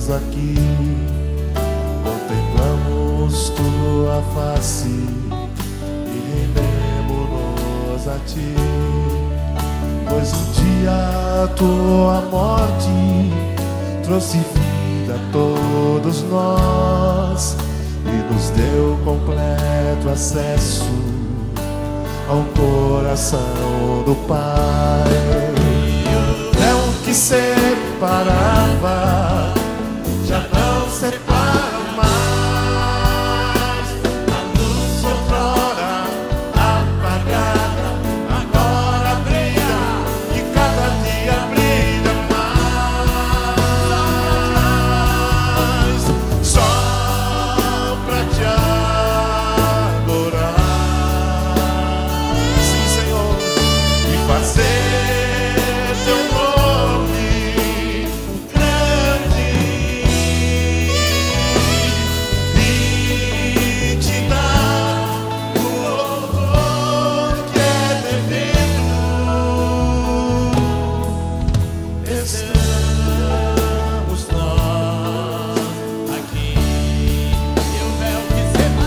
estamos aqui, contemplamos tua face e rendemos-nos a ti, pois um dia a tua morte trouxe vida a todos nós e nos deu completo acesso ao coração do Pai. O véu que separava já não separa mais. A luz outrora apagada agora brilha e cada dia brilha mais. Só pra te adorar, sim, Senhor, e fazer teu nome grande e te dar o louvor que é devido. Estamos nós aqui, e o véu que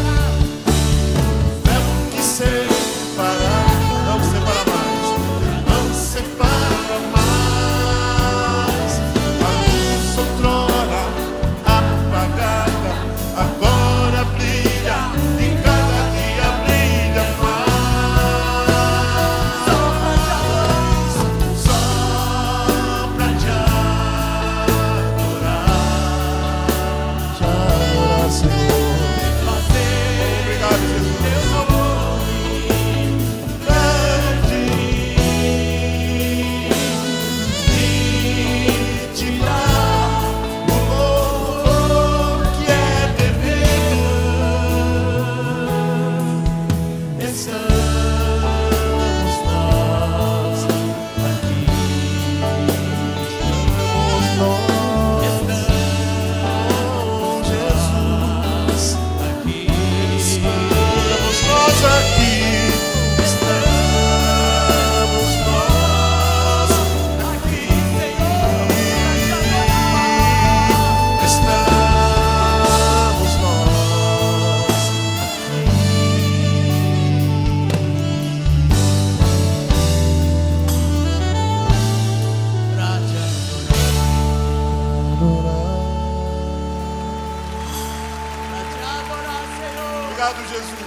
separa, não separa mais, não separa mais. A luz outrora apagada agora brilha e cada dia brilha mais. Só pra te adorar, Senhor. Obrigado, Jesus. Grande e te dar o louvor que é devido. Estamos nós aqui. Estamos, Jesus, aqui. Estamos nós aqui. Estamos nós aqui. Estamos nós pra te adorar, Senhor. Obrigado, Jesus.